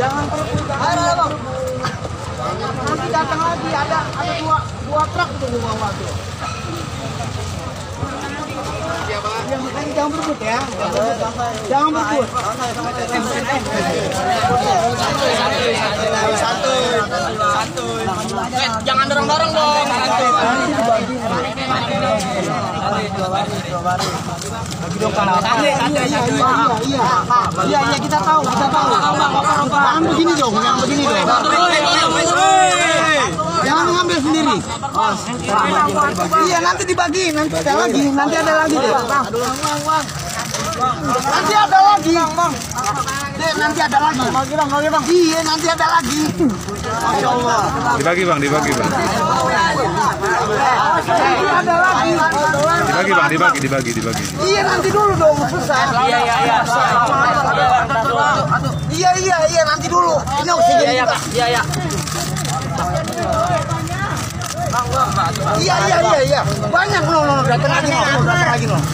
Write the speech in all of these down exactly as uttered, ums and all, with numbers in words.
Jangan berebut. Ayo, ayo, bang. Nanti datang lagi ada ada dua dua truk tuh bawa tuh. Ya, makanya jangan berebut ya. Jangan berebut. Santuy. Santuy. Jangan dorong-dorong dong. Iya, iya, iya kita tahu, kita tahu. Jangan begini dong, jangan begini dong. Jangan mengambil sendiri. Iya, nanti dibagi, nanti ada lagi, nanti ada lagi deh. Nanti ada lagi, bang. Deh, nanti ada lagi. Bagi bang, bagi bang. Iya, nanti ada lagi. Masya Allah. Dibagi bang, dibagi bang. Nanti ada lagi. Dibagi bang, dibagi, dibagi, dibagi. Iya, nanti dulu dong, susah. Iya, iya, iya. Iya, iya, iya, nanti dulu. Ini oksigen juga. Iya, iya. Iya, iya, iya, iya. Banyak loh, loh, datang lagi loh, datang lagi loh.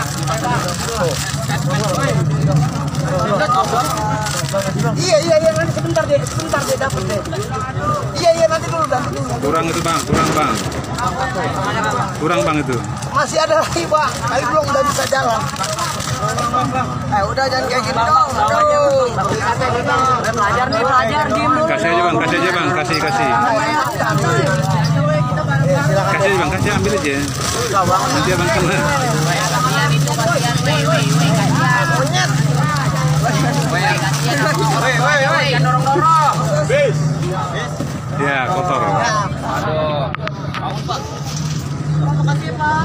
Iya, iya, iya, nanti sebentar deh, sebentar deh dapat deh. Iya, iya, nanti dulu, nanti dulu. Kurang itu bang, kurang bang. Kurang bang itu. Masih ada lagi bang, tapi belum udah bisa jalan. Eh, udah jangan kayak gitu dong. Aduh. Belajar nih, belajar di mulut. Kasih aja bang, kasih aja bang, kasih, kasih. Kasih aja bang, kasih ambil aja. Nanti abang kena. Ya, kotor. Aduh. Makasih Pak.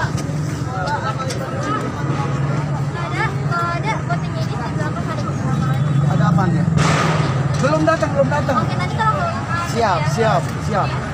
Ada, ada voting ini berapa hari? Ada apaan ya? Belum datang, belum datang. Oke, nanti kalau Siap, siap, siap.